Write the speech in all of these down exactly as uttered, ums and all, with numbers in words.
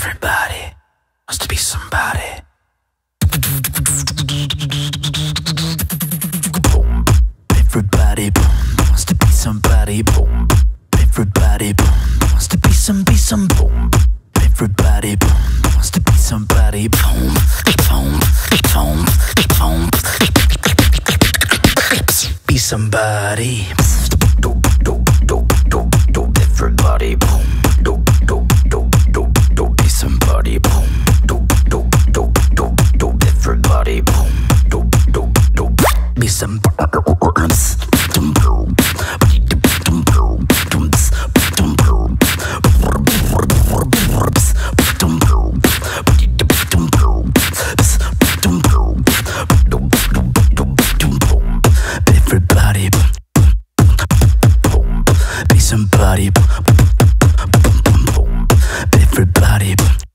Everybody wants to be somebody. Boom. Everybody boom, wants to be somebody. Boom. Everybody boom, wants to be some, be some. Boom. Everybody boom, wants to be somebody. Boom. Boom. Boom. Boom. Be somebody. Everybody boom. Be somebody boom. Everybody boom. Be somebody. Everybody boom. Be somebody boom. Everybody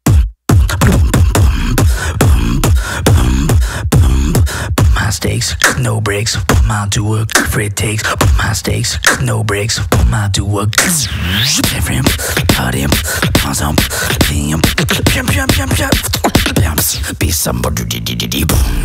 my stakes, no breaks. I'll do whatever it takes. My stakes, no breaks. I'll do whatever. Everybody, be somebody.